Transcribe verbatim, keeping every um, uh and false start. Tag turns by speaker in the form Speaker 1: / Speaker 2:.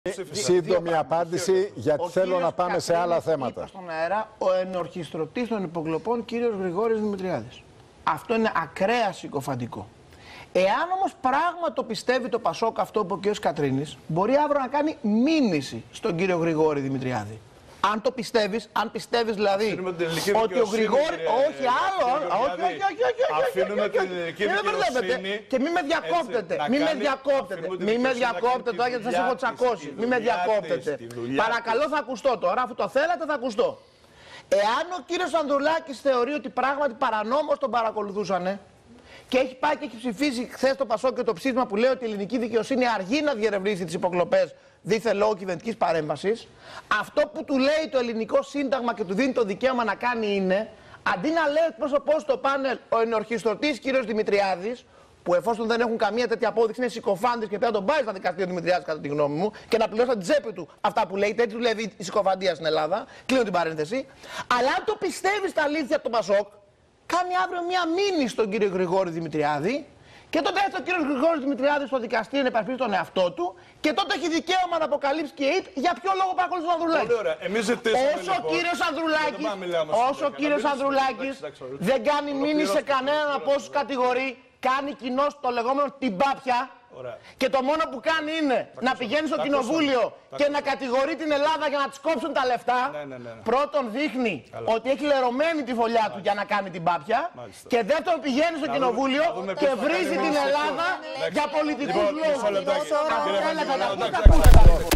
Speaker 1: Σύντομη απάντηση, γιατί θέλω να πάμε σε άλλα θέματα.
Speaker 2: Είπα στον αέρα ο ενορχιστρωτής των υποκλοπών κύριος Γρηγόρης Δημητριάδης. Αυτό είναι ακραία συκοφαντικό. Εάν όμως πράγμα το πιστεύει το Πασόκ αυτό που ο κ. Κατρίνης, μπορεί αύριο να κάνει μήνυση στον κύριο Γρηγόρη Δημητριάδη. Αν το πιστεύεις, αν πιστεύεις δηλαδή ότι ο Γρηγόρη. Όχι, άλλο. Όχι, όχι, όχι, όχι.
Speaker 3: Αφήνουμε την ελληνική δικαιοσύνη.
Speaker 2: Και μην με διακόπτετε. Μην με διακόπτετε. Μην με διακόπτετε τώρα γιατί θα σας έχω τσακώσει. Μην με διακόπτετε. Παρακαλώ, θα ακουστώ τώρα. Αφού το θέλατε, θα ακουστώ. Εάν ο κύριος Ανδρουλάκης θεωρεί ότι πράγματι παρανόμως τον παρακολουθούσανε και έχει πάει και έχει ψηφίσει χθες το Πασόκ και το ψήφισμα που λέει ότι η ελληνική δικαιοσύνη αργεί να διερευνήσει τις υποκλοπές δίθεν λόγω κυβερνητικής παρέμβασης, αυτό που του λέει το ελληνικό σύνταγμα και του δίνει το δικαίωμα να κάνει είναι, αντί να λέει εκπρόσωπός στο πάνελ ο ενορχιστρωτής κύριος Δημητριάδης, που εφόσον δεν έχουν καμία τέτοια απόδειξη είναι συκοφάντης και πρέπει να τον πάρει στα δικαστήρια του Δημητριάδης κατά τη γνώμη μου και να πληρώσει την τσέπη του αυτά που λέει, έτσι δουλεύει η συκοφαντία στην Ελλάδα. Κλείνω την παρένθεση. Αλλά αν το πιστεύει στα αλήθεια από τον Πασόκ, κάνει αύριο μία μήνυση στον κύριο Γρηγόρη Δημητριάδη. Και τότε έρθει ο κύριος Γρηγόρης Δημητριάδης στο δικαστήριο να υπερασπίσει τον εαυτό του και τότε έχει δικαίωμα να αποκαλύψει και ΙΤ για ποιο λόγο παρακολουθεί τον Ανδρουλάκη.
Speaker 3: Πολύ ωραία. Εμείς ζητήσαμε,
Speaker 2: όσο ο
Speaker 3: λοιπόν,
Speaker 2: κύριος Ανδρουλάκης, όσο ο κύριος Ανδρουλάκης δεν κάνει μήνυση σε κανέναν από όσους κατηγορεί, κάνει κοινό το λεγόμενο την πάπια.
Speaker 3: Ωραία.
Speaker 2: Και το μόνο που κάνει είναι να πηγαίνει στο κοινοβούλιο και να κατηγορεί την Ελλάδα για να της κόψουν τα λεφτά.
Speaker 3: Ναι, ναι, ναι.
Speaker 2: Πρώτον δείχνει
Speaker 3: Καλά.
Speaker 2: ότι έχει λερωμένη τη φωλιά του για να κάνει την πάπια.
Speaker 3: Μάλιστα.
Speaker 2: Και δεύτερον πηγαίνει στο
Speaker 3: να
Speaker 2: κοινοβούλιο
Speaker 3: δούμε,
Speaker 2: και
Speaker 3: δούμε
Speaker 2: βρίζει την Ελλάδα για πολιτικούς
Speaker 3: Λοιπόν,
Speaker 2: λόγους.
Speaker 3: μισό λεπτάκι.
Speaker 2: Αυτό
Speaker 3: Κύριε
Speaker 2: έλεγα να πω,
Speaker 3: Βαγγελάκη,
Speaker 2: τα ακούσατε.